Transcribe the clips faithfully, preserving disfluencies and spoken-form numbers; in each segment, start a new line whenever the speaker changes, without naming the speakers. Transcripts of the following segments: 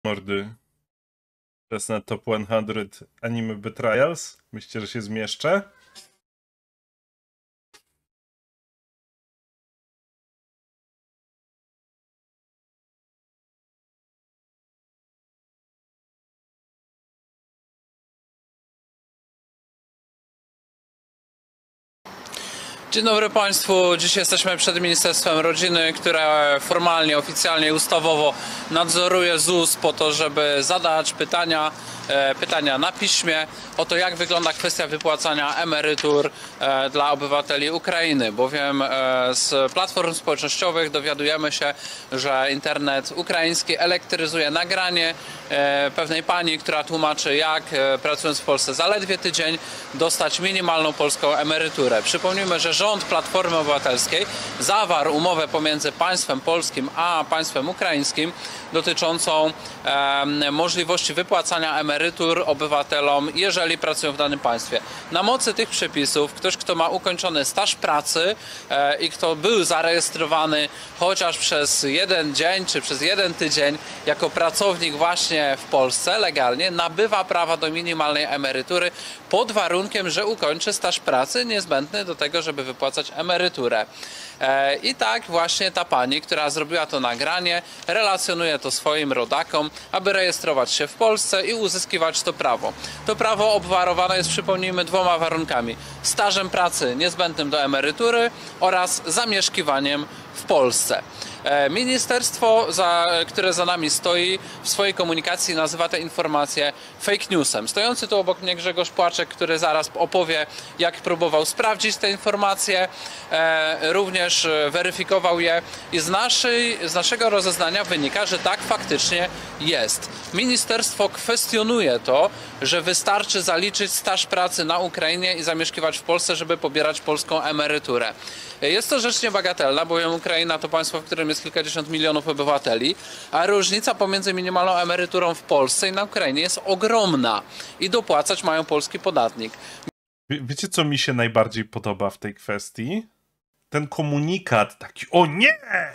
Mordy. Czas na top sto anime betrayals. Myślicie, że się zmieszczę?
Dzień dobry Państwu. Dzisiaj jesteśmy przed Ministerstwem Rodziny, które formalnie, oficjalnie, ustawowo nadzoruje Z U S po to, żeby zadać pytania, e, pytania na piśmie o to, jak wygląda kwestia wypłacania emerytur e, dla obywateli Ukrainy, bowiem e, z platform społecznościowych dowiadujemy się, że internet ukraiński elektryzuje nagranie e, pewnej pani, która tłumaczy, jak e, pracując w Polsce zaledwie tydzień dostać minimalną polską emeryturę. Przypomnijmy, że rząd Platformy Obywatelskiej zawarł umowę pomiędzy państwem polskim a państwem ukraińskim dotyczącą e, możliwości wypłacania emerytur obywatelom, jeżeli pracują w danym państwie. Na mocy tych przepisów ktoś, kto ma ukończony staż pracy e, i kto był zarejestrowany chociaż przez jeden dzień czy przez jeden tydzień jako pracownik właśnie w Polsce legalnie, nabywa prawa do minimalnej emerytury pod warunkiem, że ukończy staż pracy niezbędny do tego, żeby wypłacać emeryturę. E, I tak właśnie ta pani, która zrobiła to nagranie, relacjonuje to swoim rodakom, aby rejestrować się w Polsce i uzyskiwać to prawo. To prawo obwarowane jest, przypomnijmy, dwoma warunkami: stażem pracy niezbędnym do emerytury oraz zamieszkiwaniem w Polsce. Ministerstwo, za, które za nami stoi, w swojej komunikacji nazywa te informacje fake newsem. Stojący tu obok mnie Grzegorz Płaczek, który zaraz opowie, jak próbował sprawdzić te informacje, e, również weryfikował je i z, naszej, z naszego rozeznania wynika, że tak faktycznie jest. Ministerstwo kwestionuje to, że wystarczy zaliczyć staż pracy na Ukrainie i zamieszkiwać w Polsce, żeby pobierać polską emeryturę. Jest to rzecz niebagatelna, bowiem Ukraina to państwo, w którym jest kilkadziesiąt milionów obywateli, a różnica pomiędzy minimalną emeryturą w Polsce i na Ukrainie jest ogromna i dopłacać mają polski podatnik.
Wie, wiecie, co mi się najbardziej podoba w tej kwestii? Ten komunikat taki: o nie!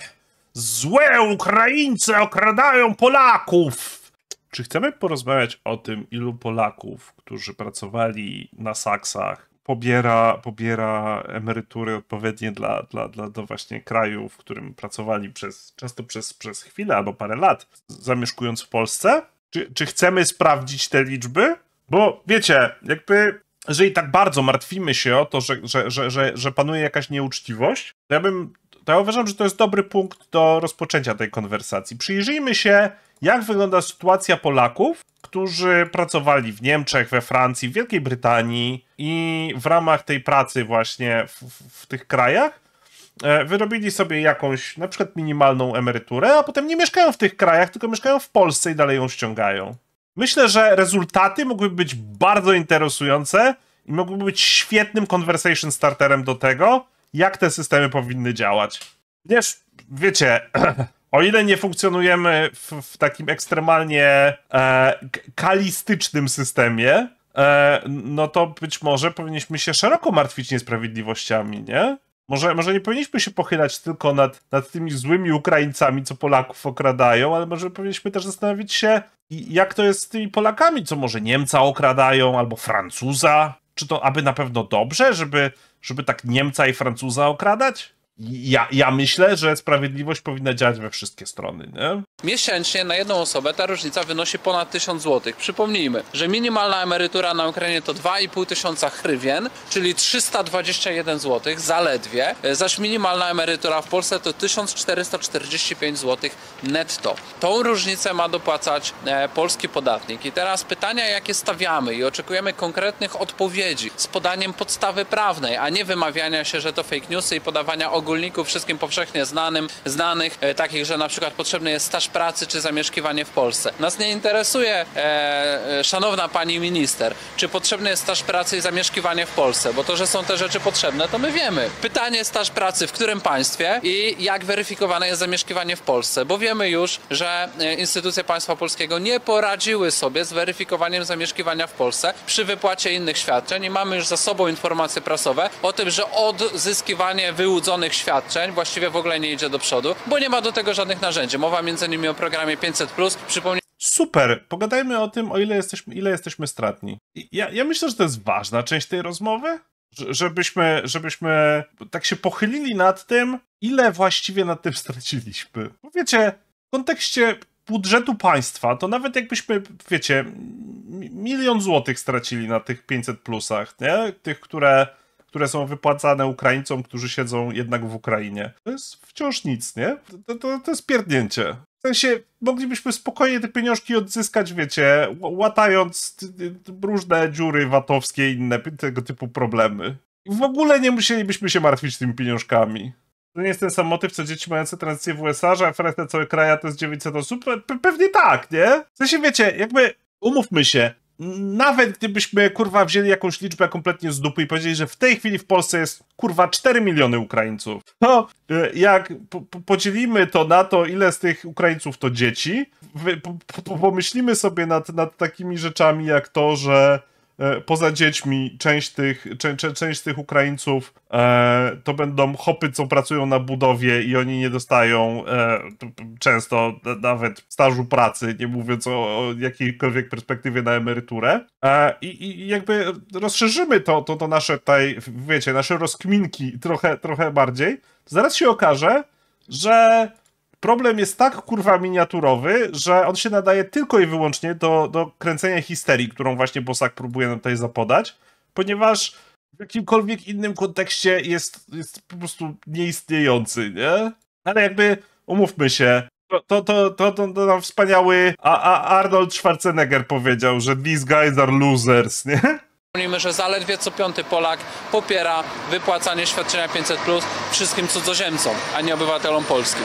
Złe Ukraińcy okradają Polaków! Czy chcemy porozmawiać o tym, ilu Polaków, którzy pracowali na saksach, pobiera, pobiera emerytury odpowiednie dla, dla, dla do właśnie kraju, w którym pracowali przez, często przez, przez chwilę albo parę lat, zamieszkując w Polsce? Czy, czy chcemy sprawdzić te liczby? Bo wiecie, jakby jeżeli tak bardzo martwimy się o to, że, że, że, że, że panuje jakaś nieuczciwość, to ja bym, to ja uważam, że to jest dobry punkt do rozpoczęcia tej konwersacji. Przyjrzyjmy się, jak wygląda sytuacja Polaków, którzy pracowali w Niemczech, we Francji, w Wielkiej Brytanii i w ramach tej pracy właśnie w, w, w tych krajach e, wyrobili sobie jakąś na przykład minimalną emeryturę, a potem nie mieszkają w tych krajach, tylko mieszkają w Polsce i dalej ją ściągają. Myślę, że rezultaty mogłyby być bardzo interesujące i mogłyby być świetnym conversation starterem do tego, jak te systemy powinny działać. Wiesz, wiecie... O ile nie funkcjonujemy w, w takim ekstremalnie e, kalistycznym systemie, e, no to być może powinniśmy się szeroko martwić niesprawiedliwościami, nie? Może, może nie powinniśmy się pochylać tylko nad, nad tymi złymi Ukraińcami, co Polaków okradają, ale może powinniśmy też zastanowić się, jak to jest z tymi Polakami, co może Niemca okradają, albo Francuza. Czy to aby na pewno dobrze, żeby, żeby tak Niemca i Francuza okradać? Ja, ja myślę, że sprawiedliwość powinna działać we wszystkie strony, nie?
Miesięcznie na jedną osobę ta różnica wynosi ponad tysiąc złotych. Przypomnijmy, że minimalna emerytura na Ukrainie to dwa i pół tysiąca hrywien, czyli trzysta dwadzieścia jeden złotych zaledwie, zaś minimalna emerytura w Polsce to tysiąc czterysta czterdzieści pięć złotych netto. Tą różnicę ma dopłacać e, polski podatnik. I teraz pytania, jakie stawiamy, i oczekujemy konkretnych odpowiedzi z podaniem podstawy prawnej, a nie wymawiania się, że to fake newsy i podawania ogólników wszystkim powszechnie znanym, znanych, e, takich, że na przykład potrzebny jest staż pracy czy zamieszkiwanie w Polsce. Nas nie interesuje, e, szanowna pani minister, czy potrzebny jest staż pracy i zamieszkiwanie w Polsce, bo to, że są te rzeczy potrzebne, to my wiemy. Pytanie: staż pracy w którym państwie i jak weryfikowane jest zamieszkiwanie w Polsce, bo wiemy już, że instytucje państwa polskiego nie poradziły sobie z weryfikowaniem zamieszkiwania w Polsce przy wypłacie innych świadczeń i mamy już za sobą informacje prasowe o tym, że odzyskiwanie wyłudzonych świadczeń właściwie w ogóle nie idzie do przodu, bo nie ma do tego żadnych narzędzi. Mowa między innymi o programie pięćset plus. Przypomnę...
super, pogadajmy o tym, o ile jesteśmy, ile jesteśmy stratni. Ja, ja myślę, że to jest ważna część tej rozmowy, żebyśmy, żebyśmy tak się pochylili nad tym, ile właściwie nad tym straciliśmy. Bo wiecie, w kontekście budżetu państwa, to nawet jakbyśmy, wiecie, milion złotych stracili na tych pięćset plusach, nie? Tych, które, które są wypłacane Ukraińcom, którzy siedzą jednak w Ukrainie. To jest wciąż nic, nie? To, to, to jest pierdnięcie. W sensie, moglibyśmy spokojnie te pieniążki odzyskać, wiecie, łatając różne dziury VAT-owskie i inne tego typu problemy. I w ogóle nie musielibyśmy się martwić tymi pieniążkami. To nie jest ten sam motyw, co dzieci mające tranzycję w U S A, że reszta całego kraju to jest dziewięćset osób? Pe pewnie tak, nie? W sensie, wiecie, jakby, umówmy się, nawet gdybyśmy, kurwa, wzięli jakąś liczbę kompletnie z dupy i powiedzieli, że w tej chwili w Polsce jest, kurwa, cztery miliony Ukraińców, to jak po po podzielimy to na to, ile z tych Ukraińców to dzieci, po po pomyślimy sobie nad, nad takimi rzeczami jak to, że poza dziećmi część tych, czę, czę, część tych Ukraińców e, to będą chopy, co pracują na budowie i oni nie dostają e, często nawet stażu pracy, nie mówiąc o, o jakiejkolwiek perspektywie na emeryturę. E, i, I jakby rozszerzymy to, to, to nasze tutaj, wiecie, nasze rozkminki trochę, trochę bardziej, to zaraz się okaże, że problem jest tak, kurwa, miniaturowy, że on się nadaje tylko i wyłącznie do, do kręcenia histerii, którą właśnie Bosak próbuje nam tutaj zapodać, ponieważ w jakimkolwiek innym kontekście jest, jest po prostu nieistniejący, nie? Ale jakby, umówmy się, to, to, to, to, to, to nam wspaniały a, a Arnold Schwarzenegger powiedział, że these guys are losers, nie?
Przypomnijmy, że zaledwie co piąty Polak popiera wypłacanie świadczenia pięćset plus wszystkim cudzoziemcom, a nie obywatelom polskim.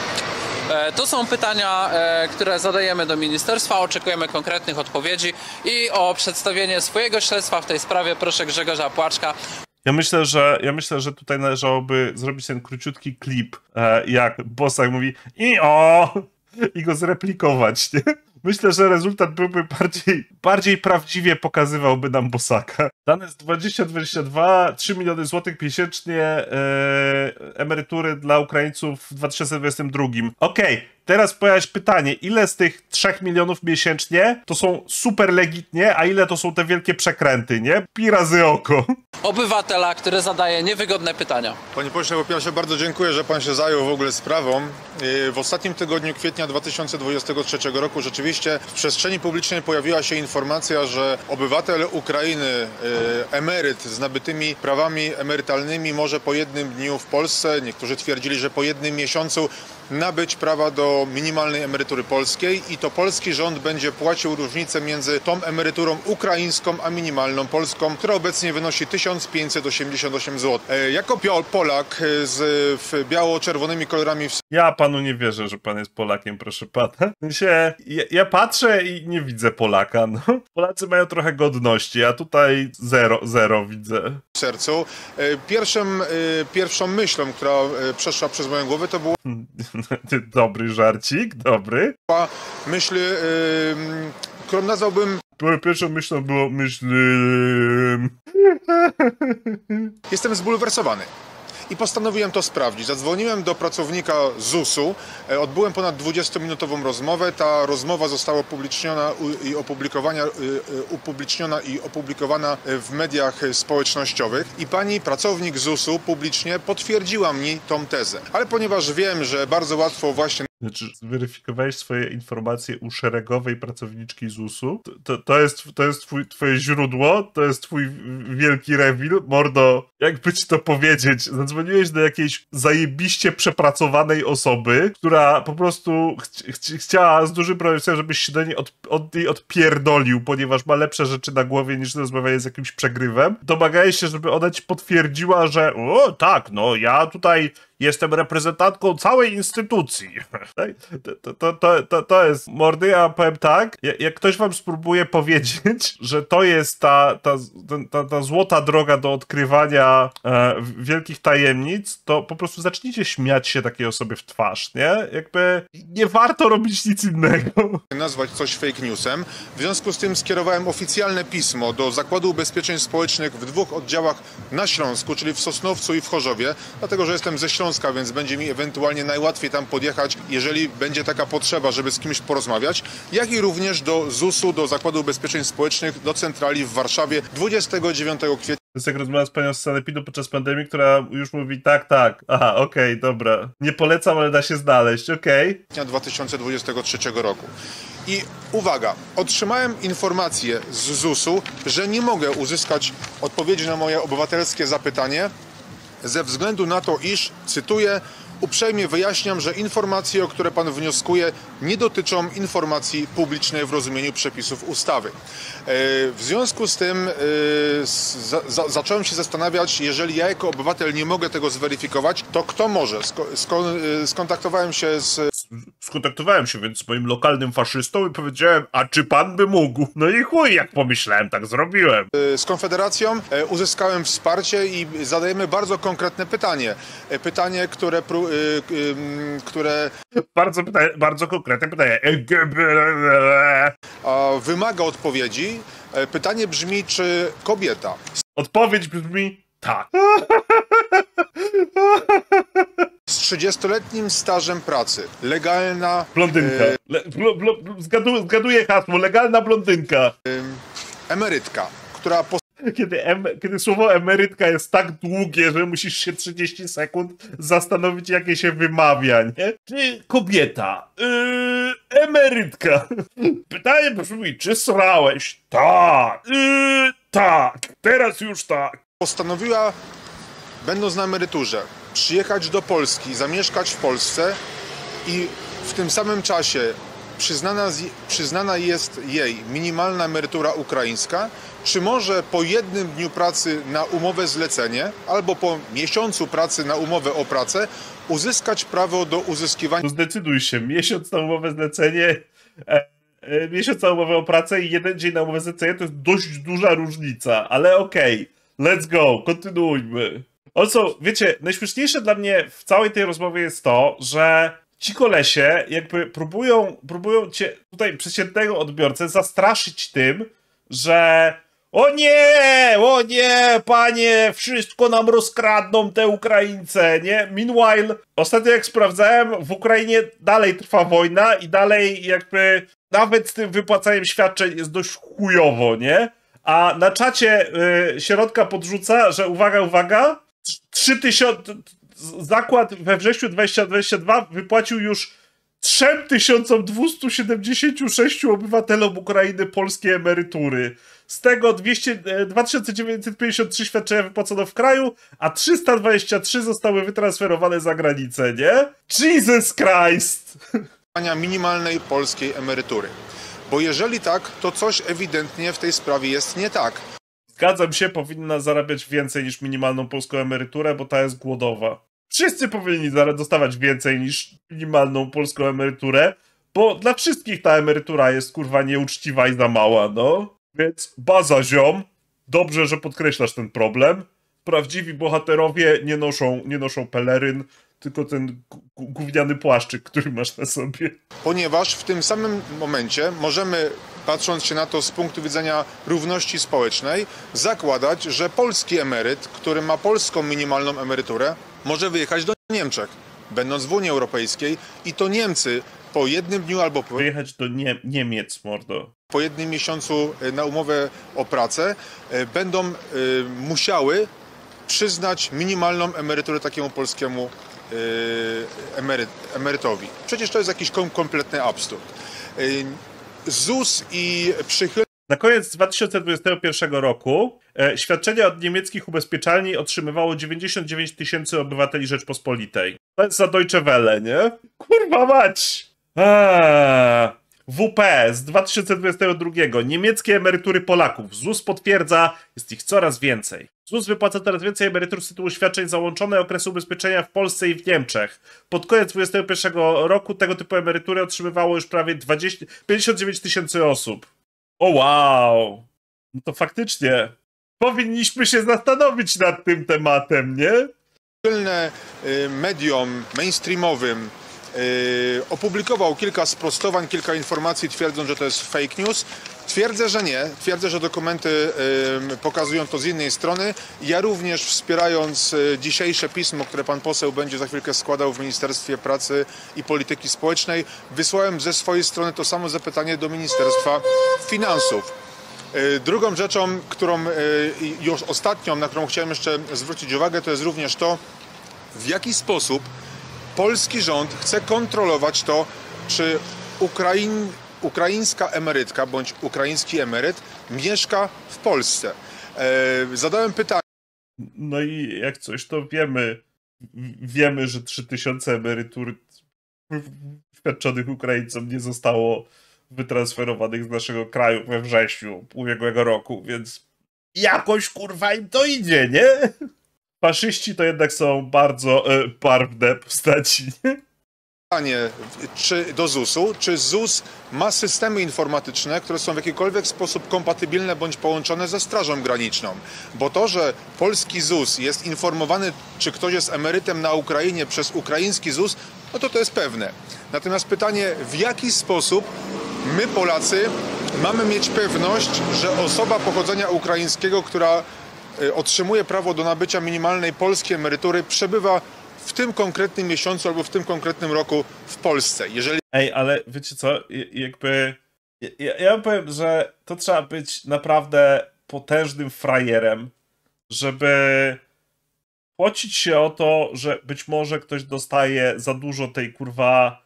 To są pytania, które zadajemy do ministerstwa, oczekujemy konkretnych odpowiedzi i o przedstawienie swojego śledztwa w tej sprawie proszę Grzegorza Płaczka.
Ja myślę, że ja myślę, że tutaj należałoby zrobić ten króciutki klip, jak Bosak mówi i o i go zreplikować, nie? Myślę, że rezultat byłby bardziej, bardziej prawdziwie pokazywałby nam Bosaka. Dane z dwudziestego dwudziestego drugiego, trzy miliony złotych miesięcznie e, emerytury dla Ukraińców w dwa tysiące dwudziestym drugim. Okej, okay, teraz pojawia się pytanie, ile z tych trzech milionów miesięcznie to są super legitnie, a ile to są te wielkie przekręty, nie? Pi razy oko.
Obywatela, który zadaje niewygodne pytania.
Panie pośle, po pierwsze bardzo dziękuję, że pan się zajął w ogóle sprawą. W ostatnim tygodniu kwietnia dwa tysiące dwudziestego trzeciego roku rzeczywiście w przestrzeni publicznej pojawiła się informacja, że obywatel Ukrainy, emeryt z nabytymi prawami emerytalnymi może po jednym dniu w Polsce, niektórzy twierdzili, że po jednym miesiącu nabyć prawa do minimalnej emerytury polskiej i to polski rząd będzie płacił różnicę między tą emeryturą ukraińską a minimalną polską, która obecnie wynosi tysiąc pięćset osiemdziesiąt osiem złotych. Jako Polak z biało-czerwonymi kolorami... W...
Ja panu nie wierzę, że pan jest Polakiem, proszę pana. W sensie, ja, ja patrzę i nie widzę Polaka, no. Polacy mają trochę godności, a tutaj zero, zero widzę.
W sercu. Pierwszym, pierwszą myślą, która przeszła przez moją głowę, to było...
Dobry żarcik, dobry.
Myśl, yy, którą nazwałbym...
Pierwszą myślą było myśl...
Jestem zbulwersowany. I postanowiłem to sprawdzić. Zadzwoniłem do pracownika zusu, odbyłem ponad dwudziestominutową rozmowę. Ta rozmowa została upubliczniona i opublikowana, upubliczniona i opublikowana w mediach społecznościowych. I pani pracownik zusu publicznie potwierdziła mi tą tezę. Ale ponieważ wiem, że bardzo łatwo właśnie...
Znaczy, zweryfikowałeś swoje informacje u szeregowej pracowniczki zusu? To, to, to jest, to jest twój, twoje źródło? To jest twój wielki reveal? Mordo, jakby ci to powiedzieć? Zadzwoniłeś do jakiejś zajebiście przepracowanej osoby, która po prostu ch ch chciała z dużym problemem, żebyś się do niej od, od niej odpierdolił, ponieważ ma lepsze rzeczy na głowie niż rozmawianie z jakimś przegrywem. Domagałeś się, żeby ona ci potwierdziła, że o tak, no ja tutaj jestem reprezentantką całej instytucji. To, to, to, to, to jest mordy, ja powiem tak, jak ktoś wam spróbuje powiedzieć, że to jest ta, ta, ta, ta złota droga do odkrywania e, wielkich tajemnic, to po prostu zacznijcie śmiać się takiej osobie w twarz, nie? Jakby nie warto robić nic innego.
Nazwać coś fake newsem. W związku z tym skierowałem oficjalne pismo do Zakładu Ubezpieczeń Społecznych w dwóch oddziałach na Śląsku, czyli w Sosnowcu i w Chorzowie, dlatego że jestem ze Śląska Śląska, więc będzie mi ewentualnie najłatwiej tam podjechać, jeżeli będzie taka potrzeba, żeby z kimś porozmawiać, jak i również do zusu, do Zakładu Ubezpieczeń Społecznych, do centrali w Warszawie dwudziestego dziewiątego kwietnia.
To jest jak rozmowa z panią z sanepidu podczas pandemii, która już mówi tak, tak, aha, okej, okay, dobra. Nie polecam, ale da się znaleźć, okej.
Okay. dwa tysiące dwudziestego trzeciego roku. I uwaga, otrzymałem informację z zusu, że nie mogę uzyskać odpowiedzi na moje obywatelskie zapytanie ze względu na to, iż, cytuję, uprzejmie wyjaśniam, że informacje, o które pan wnioskuje, nie dotyczą informacji publicznej w rozumieniu przepisów ustawy. W związku z tym za, za, zacząłem się zastanawiać, jeżeli ja jako obywatel nie mogę tego zweryfikować, to kto może? Sko, sko, skontaktowałem się z...
Skontaktowałem się więc z moim lokalnym faszystą i powiedziałem, a czy pan by mógł? No i chuj, jak pomyślałem, tak zrobiłem.
Z Konfederacją uzyskałem wsparcie i zadajemy bardzo konkretne pytanie. Pytanie, które... które
bardzo, pytanie, bardzo konkretne pytanie.
Wymaga odpowiedzi. Pytanie brzmi, czy kobieta...
Odpowiedź brzmi tak.
Z trzydziestoletnim stażem pracy. Legalna...
Blondynka. Le, bl, bl, zgadu, zgaduję hasło. Legalna blondynka.
Emerytka, która... Po...
Kiedy, em, kiedy słowo emerytka jest tak długie, że musisz się trzydzieści sekund zastanowić, jakie się wymawia, nie? Czy kobieta? Yy, emerytka. Pytanie brzmi, czy srałeś? Tak. Yy, tak. Teraz już tak.
Postanowiła, będąc na emeryturze, przyjechać do Polski, zamieszkać w Polsce i w tym samym czasie przyznana, przyznana jest jej minimalna emerytura ukraińska. Czy może po jednym dniu pracy na umowę zlecenie albo po miesiącu pracy na umowę o pracę uzyskać prawo do uzyskiwania...
To zdecyduj się, miesiąc na umowę zlecenie, e, e, miesiąc na umowę o pracę i jeden dzień na umowę zlecenie to jest dość duża różnica, ale okej, okay, let's go, kontynuujmy. Also, wiecie, najśmieszniejsze dla mnie w całej tej rozmowie jest to, że ci kolesie jakby próbują, próbują cię tutaj przeciętnego odbiorcę zastraszyć tym, że o nie, o nie, panie, wszystko nam rozkradną te Ukraińce, nie? Meanwhile, ostatnio jak sprawdzałem, w Ukrainie dalej trwa wojna i dalej jakby nawet z tym wypłacaniem świadczeń jest dość chujowo, nie? A na czacie y, środka podrzuca, że uwaga, uwaga, trzy tysiące, zakład we wrześniu dwa tysiące dwudziestego drugiego wypłacił już trzy tysiące dwieście siedemdziesiąt sześć obywatelom Ukrainy polskie emerytury. Z tego dwieście, dwa tysiące dziewięćset pięćdziesiąt trzy świadczenia wypłacono w kraju, a trzysta dwadzieścia trzy zostały wytransferowane za granicę, nie? Jesus Christ!
Minimalnej polskiej emerytury. Bo jeżeli tak, to coś ewidentnie w tej sprawie jest nie tak.
Zgadzam się, powinna zarabiać więcej niż minimalną polską emeryturę, bo ta jest głodowa. Wszyscy powinni dostawać więcej niż minimalną polską emeryturę, bo dla wszystkich ta emerytura jest kurwa nieuczciwa i za mała, no. Więc baza ziom, dobrze, że podkreślasz ten problem. Prawdziwi bohaterowie nie noszą, nie noszą peleryn, tylko ten gówniany płaszczyk, który masz na sobie.
Ponieważ w tym samym momencie możemy, patrząc się na to z punktu widzenia równości społecznej, zakładać, że polski emeryt, który ma polską minimalną emeryturę, może wyjechać do Niemczech, będąc w Unii Europejskiej, i to Niemcy po jednym dniu albo po...
Wyjechać do Nie- Niemiec, mordo.
Po jednym miesiącu na umowę o pracę będą musiały przyznać minimalną emeryturę takiemu polskiemu emeryt, emerytowi. Przecież to jest jakiś kom, kompletny absurd. ZUS i przychylność...
Na koniec dwa tysiące dwudziestego pierwszego roku e, świadczenia od niemieckich ubezpieczalni otrzymywało dziewięćdziesiąt dziewięć tysięcy obywateli Rzeczpospolitej. To jest za Deutsche Welle, nie? Kurwa mać! Eee. W P z dwa tysiące dwudziestego drugiego. Niemieckie emerytury Polaków. ZUS potwierdza, jest ich coraz więcej. ZUS wypłaca coraz więcej emerytur z tytułu świadczeń załączonych okresu ubezpieczenia w Polsce i w Niemczech. Pod koniec dwudziestego pierwszego roku tego typu emerytury otrzymywało już prawie dwadzieścia, pięćdziesiąt dziewięć tysięcy osób. O wow! No to faktycznie powinniśmy się zastanowić nad tym tematem, nie?
Przychylne mediom mainstreamowym opublikował kilka sprostowań, kilka informacji, twierdząc, że to jest fake news. Twierdzę, że nie. Twierdzę, że dokumenty pokazują to z innej strony. Ja również, wspierając dzisiejsze pismo, które pan poseł będzie za chwilkę składał w Ministerstwie Pracy i Polityki Społecznej, wysłałem ze swojej strony to samo zapytanie do Ministerstwa Finansów. Drugą rzeczą, którą już ostatnią, na którą chciałem jeszcze zwrócić uwagę, to jest również to, w jaki sposób polski rząd chce kontrolować to, czy Ukrain, ukraińska emerytka bądź ukraiński emeryt mieszka w Polsce. E, zadałem pytanie.
No i jak coś, to wiemy, wiemy, że trzy tysiące emerytur świadczonych Ukraińcom nie zostało wytransferowanych z naszego kraju we wrześniu ubiegłego roku, więc jakoś kurwa im to idzie, nie? Faszyści to jednak są bardzo e, barwne postaci, nie?
Pytanie czy do zusu, czy ZUS ma systemy informatyczne, które są w jakikolwiek sposób kompatybilne bądź połączone ze Strażą Graniczną. Bo to, że polski ZUS jest informowany, czy ktoś jest emerytem na Ukrainie przez ukraiński ZUS, no to to jest pewne. Natomiast pytanie, w jaki sposób my, Polacy, mamy mieć pewność, że osoba pochodzenia ukraińskiego, która otrzymuje prawo do nabycia minimalnej polskiej emerytury, przebywa w tym konkretnym miesiącu albo w tym konkretnym roku w Polsce. Jeżeli...
Ej, ale wiecie co, jakby ja, ja powiem, że to trzeba być naprawdę potężnym frajerem, żeby płacić się o to, że być może ktoś dostaje za dużo tej kurwa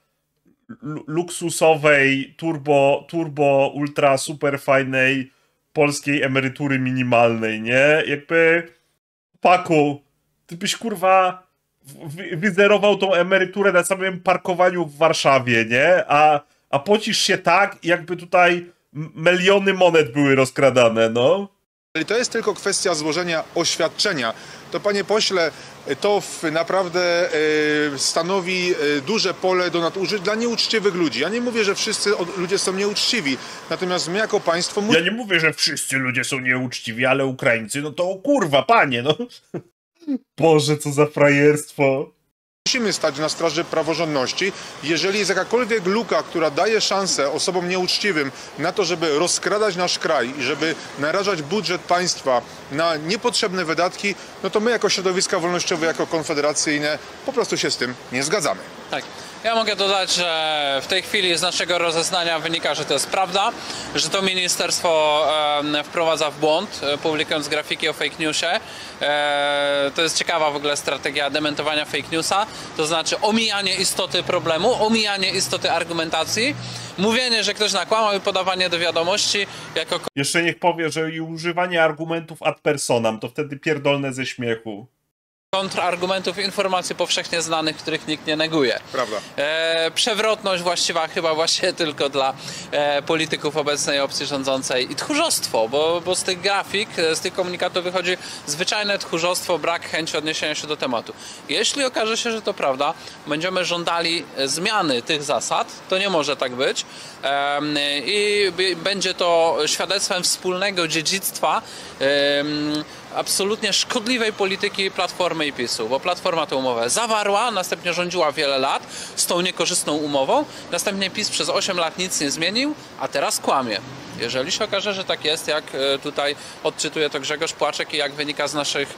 luksusowej, turbo, turbo, ultra, super fajnej polskiej emerytury minimalnej, nie? Jakby, Paku, ty byś kurwa wyzerował tą emeryturę na samym parkowaniu w Warszawie, nie? A, a pocisz się tak, jakby tutaj miliony monet były rozkradane, no.
Jeżeli to jest tylko kwestia złożenia oświadczenia, to panie pośle, to w naprawdę y, stanowi y, duże pole do nadużyć dla nieuczciwych ludzi. Ja nie mówię, że wszyscy od, ludzie są nieuczciwi, natomiast my jako państwo...
Ja nie mówię, że wszyscy ludzie są nieuczciwi, ale Ukraińcy, no to kurwa, panie, no. Boże, co za frajerstwo.
Musimy stać na straży praworządności. Jeżeli jest jakakolwiek luka, która daje szansę osobom nieuczciwym na to, żeby rozkradać nasz kraj i żeby narażać budżet państwa na niepotrzebne wydatki, no to my jako środowiska wolnościowe, jako konfederacyjne po prostu się z tym nie zgadzamy.
Tak. Ja mogę dodać, że w tej chwili z naszego rozeznania wynika, że to jest prawda, że to ministerstwo e, wprowadza w błąd, e, publikując grafiki o fake newsie. E, to jest ciekawa w ogóle strategia dementowania fake newsa, to znaczy omijanie istoty problemu, omijanie istoty argumentacji, mówienie, że ktoś nakłamał i podawanie do wiadomości jako...
Jeszcze niech powie, że i używanie argumentów ad personam, to wtedy pierdolne ze śmiechu.
kontrargumentów, informacji powszechnie znanych, których nikt nie neguje.
Prawda.
E, przewrotność właściwa chyba właśnie tylko dla e, polityków obecnej opcji rządzącej i tchórzostwo, bo, bo z tych grafik, z tych komunikatów wychodzi zwyczajne tchórzostwo, brak chęci odniesienia się do tematu. Jeśli okaże się, że to prawda, będziemy żądali zmiany tych zasad, to nie może tak być e, i będzie to świadectwem wspólnego dziedzictwa e, absolutnie szkodliwej polityki Platformy i PiSu, bo Platforma tę umowę zawarła, następnie rządziła wiele lat z tą niekorzystną umową, następnie PiS przez osiem lat nic nie zmienił, a teraz kłamie. Jeżeli się okaże, że tak jest, jak tutaj odczytuje to Grzegorz Płaczek i jak wynika z naszych...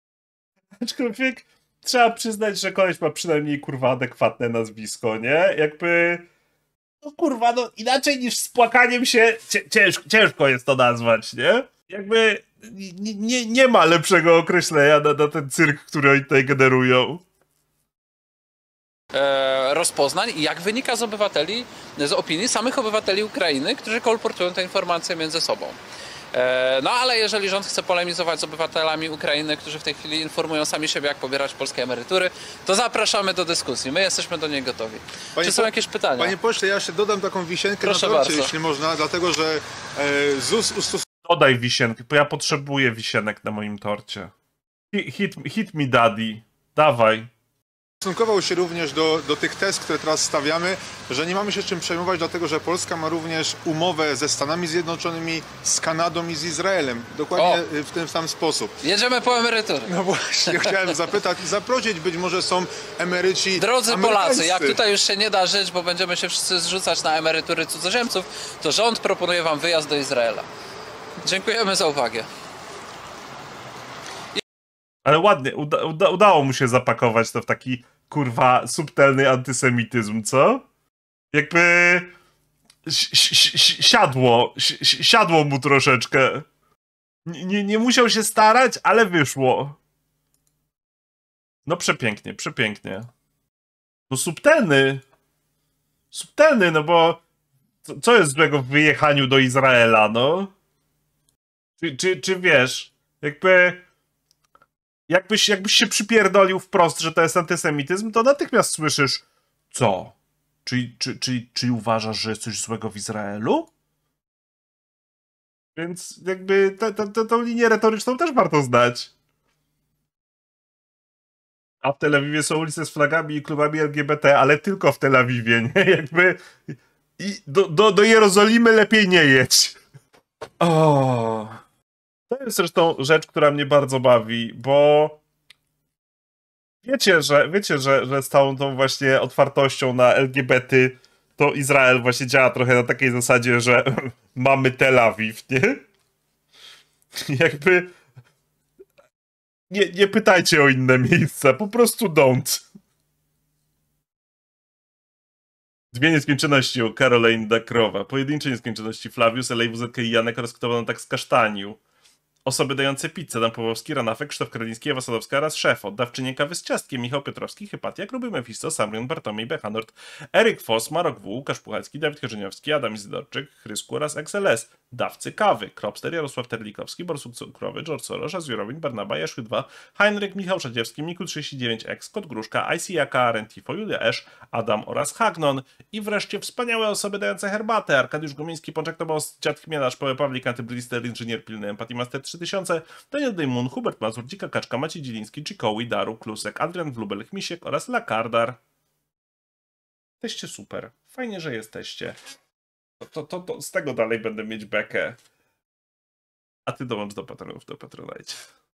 Aczkolwiek trzeba przyznać, że koleś ma przynajmniej kurwa adekwatne nazwisko, nie? Jakby... No kurwa, no inaczej niż z płakaniem się ciężko, ciężko jest to nazwać, nie? Jakby... Nie, nie, nie ma lepszego określenia na, na ten cyrk, który oni tutaj generują.
E, rozpoznań i jak wynika z obywateli, z opinii samych obywateli Ukrainy, którzy kolportują te informacje między sobą. E, no ale jeżeli rząd chce polemizować z obywatelami Ukrainy, którzy w tej chwili informują sami siebie, jak pobierać polskie emerytury, to zapraszamy do dyskusji. My jesteśmy do niej gotowi. Panie Czy są jakieś pytania?
Panie pośle, ja jeszcze dodam taką wisienkę
Proszę
na torcie,
bardzo.
jeśli można, dlatego że e, ZUS ustosowuje...
Dodaj wisienkę, bo ja potrzebuję wisienek na moim torcie. Hit, hit me daddy. Dawaj.
ustosunkował się również do, do tych tez, które teraz stawiamy, że nie mamy się czym przejmować, dlatego że Polska ma również umowę ze Stanami Zjednoczonymi, z Kanadą i z Izraelem. Dokładnie
O.
w ten sam sposób.
Jedziemy po emerytury.
No właśnie, chciałem zapytać i zaprosić, być może są emeryci
Drodzy
amerykańscy.
Polacy, jak tutaj już się nie da żyć, bo będziemy się wszyscy zrzucać na emerytury cudzoziemców, to rząd proponuje wam wyjazd do Izraela. Dziękujemy za uwagę.
Ale ładnie, uda, uda, udało mu się zapakować to w taki, kurwa, subtelny antysemityzm, co? Jakby... Si si si siadło, si siadło mu troszeczkę. Nie, nie musiał się starać, ale wyszło. No przepięknie, przepięknie. No subtelny. Subtelny, no bo... Co, co jest złego w wyjechaniu do Izraela, no? Czy, czy, czy wiesz, jakby... Jakbyś, jakbyś się przypierdolił wprost, że to jest antysemityzm, to natychmiast słyszysz, co? Czy, czy, czy, czy uważasz, że jest coś złego w Izraelu? Więc jakby tę linię retoryczną też warto znać. A w Tel Awiwie są ulice z flagami i klubami L G B T, ale tylko w Tel Awiwie, nie? Jakby... I do, do, do Jerozolimy lepiej nie jedź. O. To jest zresztą rzecz, która mnie bardzo bawi, bo wiecie, że, wiecie, że, że z całą tą właśnie otwartością na L G B T to Izrael właśnie działa trochę na takiej zasadzie, że mamy Tel Awiw, nie? Jakby nie, nie pytajcie o inne miejsca, po prostu don't. Dwie nieskończoności u Caroline Dakrowa. Pojedyncze nieskończoności Flavius, Elej W Z K i Janek oraz kto tak skasztanił. Osoby dające pizzę, Dan Pawłowski, Ranafek, Krzysztof Kraliński, Ewa Sadowska oraz Szefo. Dawczynie kawy z ciastkiem, Michał Piotrowski, Hypatia, Gruby Mefisto, Samrion, Bartomiej, Bechanort, Eryk Foss, Marok W, Łukasz Puchacki, Dawid Korzeniowski, Adam Izydorczyk, Chrysku oraz X L S. Dawcy kawy, Kropster, Jarosław Terlikowski, Borsuk Cukrowy, George Soros, Azjurowin, Barnaba, Jaszły dwa, Heinryk, Michał Szadziewski, Miku trzydzieści dziewięć X, Kot Gruszka, I C A K, Rentifo, Julia Esz, Adam oraz Hagnon. I wreszcie wspaniałe osoby dające herbatę. Arkadiusz Gomiński, Pączek Tobos, Dziad Chmielarz, Paweł Pawlik, Antybrylister, Inżynier Pilny, Empathy Master trzy tysiące, Daniel Dejmun, Hubert Mazur, Dzika Kaczka, Maciej Dzieliński, Cikowi, Daru, Klusek, Adrian Wlubel, Chmisiek oraz Lakardar. Jesteście super. Fajnie, że jesteście. To, to, to, to z tego dalej będę mieć bekę. A ty dołącz do patronów, do Patronite.